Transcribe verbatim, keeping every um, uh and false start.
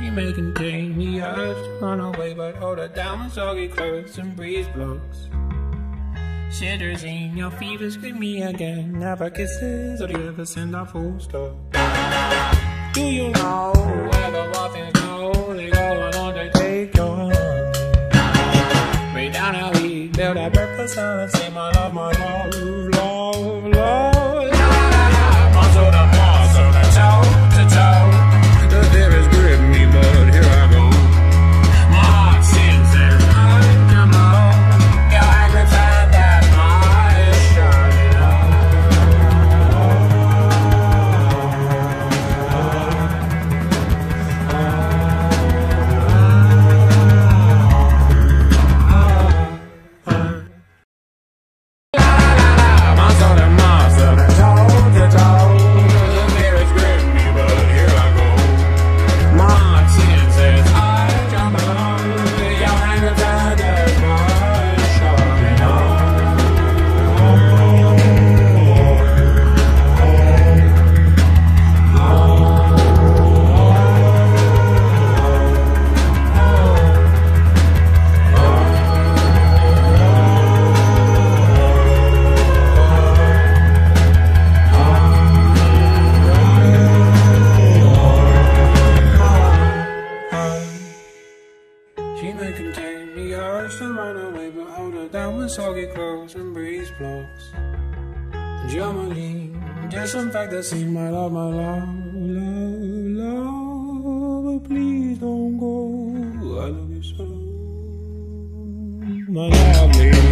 She may contain the urge to run away, but hold her down with soggy clothes and breeze blocks. Shivers in your fever, scream me again. Never kisses, or do you ever send a full stop? Do you know where the muffins go? They go on to take your honey. Way down how we build our breakfast and say my love, my love, love, love. Muscle to muscle, to toe to toe. The fear is gripping me, but here I go. My heart sings and I come home. Your angry time that my is shining soggy clothes and breeze blocks. Germany, disinfect the scene, my love, my love, love, love, but please don't go. I love you so, my lovely.